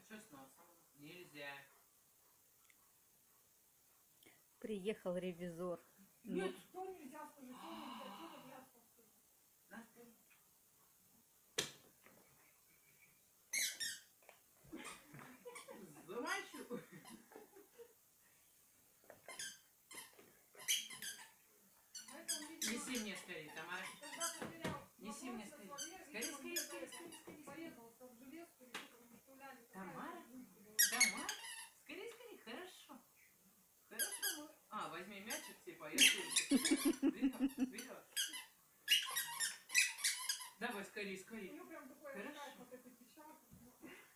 что с носом? Нельзя. Приехал ревизор. Нет, что нельзя, скажи, что нельзя, что нельзя, скажи. Замочу. Неси мне скорее, Тамара. Неси мне скорее. Скорее, скорее, скорее, скорее. Тамара? Тамара? Скорее, скорее, хорошо. Хорошо. А, возьми мячик, типа, я видела? Давай, скорее, скорее. У нее прям такой хорошо. вот эта печатка.